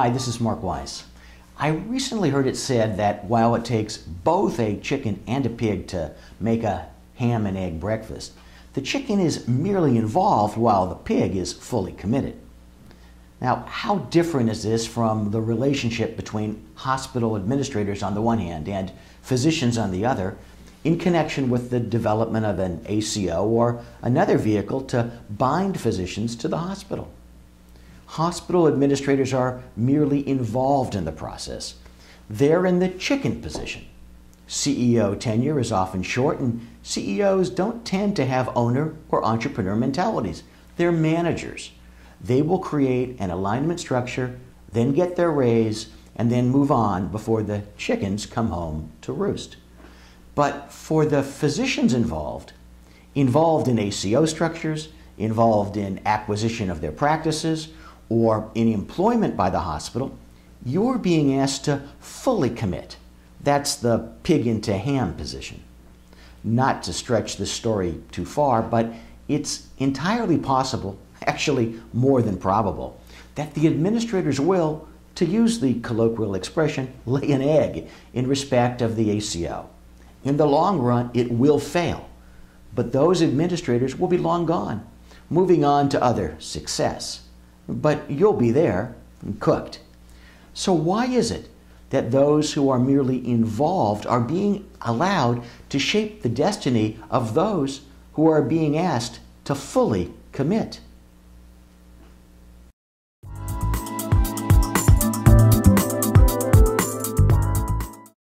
Hi, this is Mark Weiss. I recently heard it said that while it takes both a chicken and a pig to make a ham and egg breakfast, the chicken is merely involved while the pig is fully committed. Now, how different is this from the relationship between hospital administrators on the one hand and physicians on the other in connection with the development of an ACO or another vehicle to bind physicians to the hospital? Hospital administrators are merely involved in the process. They're in the chicken position. CEO tenure is often short, and CEOs don't tend to have owner or entrepreneur mentalities. They're managers. They will create an alignment structure, then get their raise, and then move on before the chickens come home to roost. But for the physicians involved in ACO structures, involved in acquisition of their practices, or in employment by the hospital, you're being asked to fully commit. That's the pig into ham position. Not to stretch this story too far, but it's entirely possible, actually more than probable, that the administrators will, to use the colloquial expression, lay an egg in respect of the ACO. In the long run, it will fail, but those administrators will be long gone, moving on to other success. But you'll be there, cooked. So why is it that those who are merely involved are being allowed to shape the destiny of those who are being asked to fully commit?